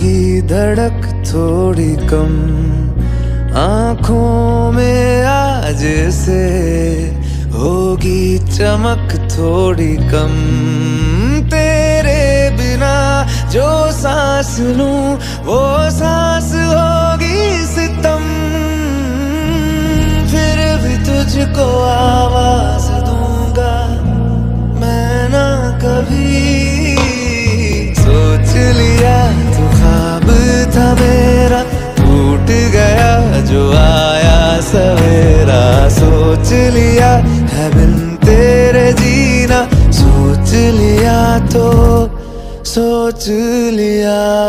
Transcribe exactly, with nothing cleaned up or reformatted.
होगी धड़क थोड़ी कम, आंखों में आज से होगी चमक थोड़ी कम। तेरे बिना जो सांस लूं वो सांस होगी सितम। फिर भी तुझको आवाज दूंगा मैं ना कभी। सोच लिया तू ख्वाब था मेरा, टूट गया जो आया सवेरा। सोच लिया है बिन तेरे जीना, सोच लिया तो सोच लिया।